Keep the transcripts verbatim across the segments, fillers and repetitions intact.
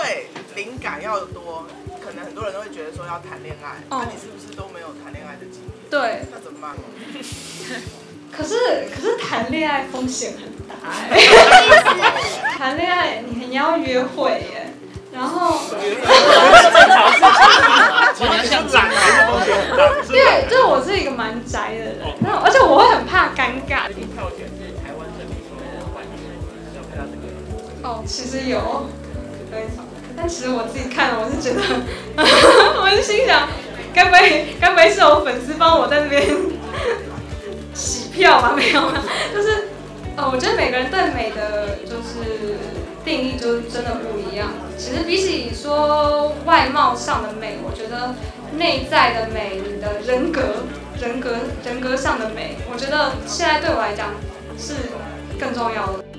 为灵感要多，可能很多人都会觉得说要谈恋爱，那、 哦、 你是不是都没有谈恋爱的经验？ 对， 那怎么办？ 可是可是谈恋爱风险很大哎，谈恋爱你你要约会耶，然后正常事情，你像宅还是风险很大？ 因为就是我是一个蛮宅的人，然后而且我会很怕尴尬。 一票选是台湾最美的冠军，有看到这个？ 哦，其实有，对，但其实我自己看了，我是觉得，我是心想，该不会该不会是有粉丝帮我在这边洗票吗？没有啦，就是，呃，我觉得每个人对美的就是定义就是真的不一样。其实比起说外貌上的美，我觉得内在的美，你的人格、人格、人格上的美，我觉得现在对我来讲是更重要的。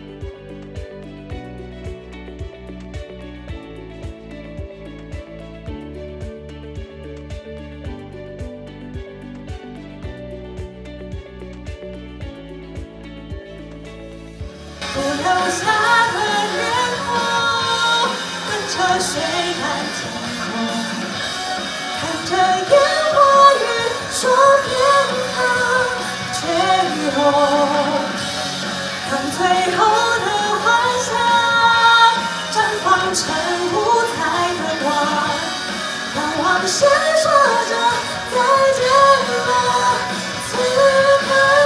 不留下的烟火，跟着水看天空，看着烟火雨说片刻却雨后，看最后的幻想绽放成五彩的光，让往事说着再见吧，此刻。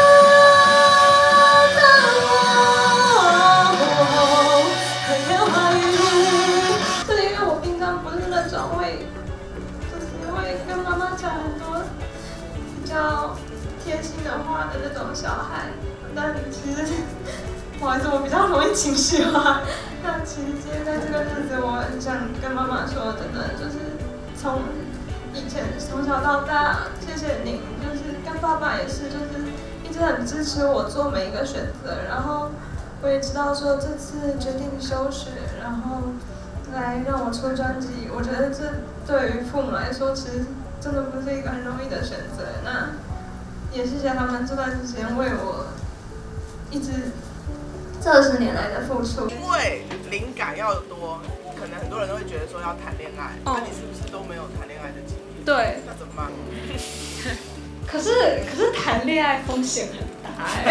贴心的话的那种小孩，但其实不好意思，我比较容易情绪化。那其实今天在这个日子，我很想跟妈妈说，真的就是从以前从小到大，谢谢您，就是跟爸爸也是，就是一直很支持我做每一个选择。然后我也知道说这次决定休学，然后来让我出专辑，我觉得这对于父母来说，其实真的不是一个很容易的选择。那也谢谢他们这段时间为我一直这二十年来的付出。 因为灵感要多，可能很多人都会觉得说要谈恋爱，那、 哦、 你是不是都没有谈恋爱的经验？ 对， 那怎么办？ 可是可是谈恋爱风险很大哎。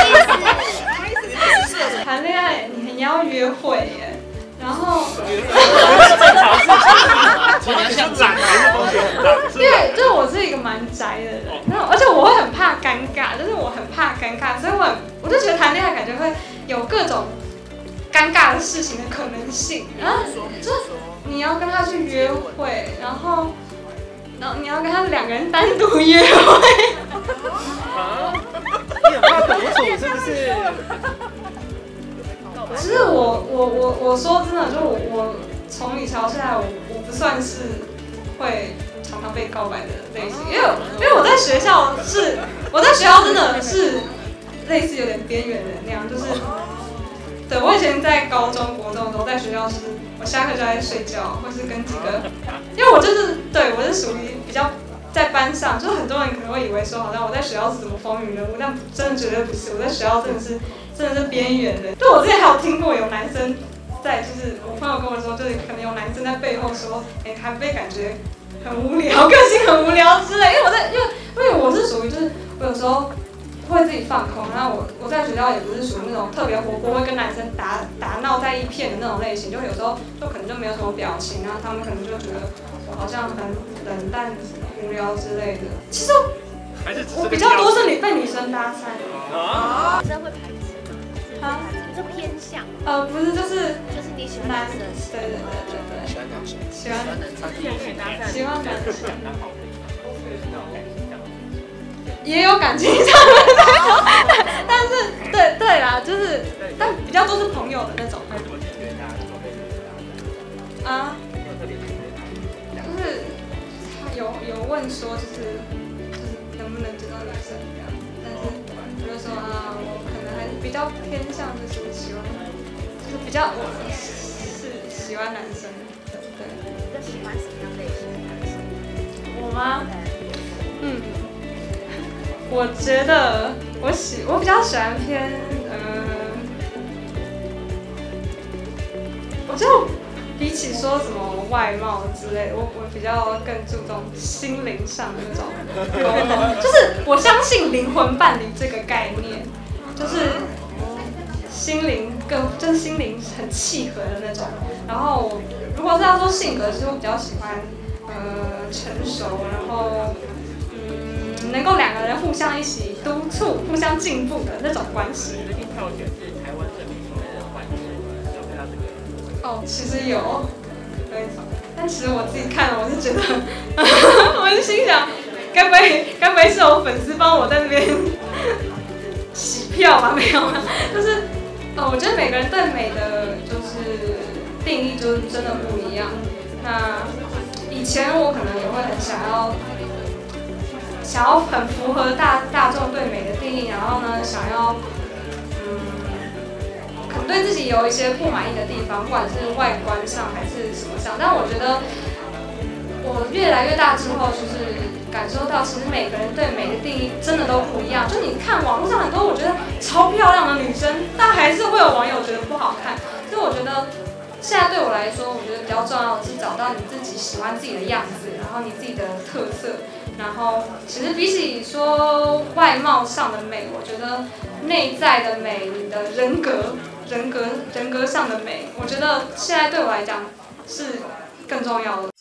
谈恋爱你你要约会耶，然后正常事情，你像宅还是风险很大？ 因为就是我是一个蛮宅的人，然后而且我会很怕尴尬，就是我很怕尴尬，所以我很我就觉得谈恋爱感觉会有各种尴尬的事情的可能性，然后就是你要跟他去约会，然后然后你要跟他两个人单独约会。 啊？你很怕独处是不是？ 其实我我我我说真的，就是我我从以前到现在，我我不算是会常常被告白的类型，因为因为我在学校是我在学校真的是类似有点边缘人那样，就是对我以前在高中国中的时候，在学校是我下课就在睡觉，或是跟几个，因为我就是对我是属于比较在班上，就是很多人可能会以为说好像我在学校是什么风云人物，但真的绝对不是，我在学校真的是。真的是边缘的。就我之前还有听过有男生在，就是我朋友跟我说，就是可能有男生在背后说，哎、欸，韩非感觉很无聊，个性很无聊之类。因为我在，因为因为我是属于就是我有时候会自己放空，然后我我在学校也不是属于那种特别活泼，会跟男生打打闹在一片的那种类型，就有时候就可能就没有什么表情，然后他们可能就觉得我好像很冷淡、无聊之类的。其实我比较多是女被女生搭讪。 啊？女生会排斥。 啊， 你是偏向？ 呃，不是，就是就是你喜欢男生， 对对对对对， 喜欢男生， 喜欢男生，喜欢男生，也有感情上的那种，但是对对啦，就是但比较多是朋友的那种。啊，就是他有有问说，就是就是能不能追到女生这样，但是我就说啊，我可能还是比较偏向就是喜欢，就是比较我是喜欢男生的，对。 比较喜欢什么样类型的男生？ 我吗？嗯，我觉得我喜我比较喜欢偏呃，我就比起说什么外貌之类的，我我比较更注重心灵上的那种沟通，就是我相信灵魂伴侣这个概念，就是心灵更就是心灵很契合的那种。然后如果是要说性格，其实我比较喜欢呃成熟，然后嗯能够两个人互相一起督促、互相进步的那种关系。 票选是台湾最美的环境，有看到这个？ 哦，其实有，对，但其实我自己看了，我是觉得，我就心想，该不会该不会是有粉丝帮我在那边洗票吗？没有，就是，呃，我觉得每个人对美的就是定义就是真的不一样。那以前我可能也会很想要，想要很符合大大众对美的定义，然后呢，想要。可能对自己有一些不满意的地方，不管是外观上还是什么上，但我觉得我越来越大之后，就是感受到其实每个人对美的定义真的都不一样。就你看网络上很多我觉得超漂亮的女生，但还是会有网友觉得不好看。所以我觉得现在对我来说，我觉得比较重要的是找到你自己喜欢自己的样子，然后你自己的特色。然后其实比起说外貌上的美，我觉得内在的美，你的人格。人格人格上的美，我觉得现在对我来讲是更重要的。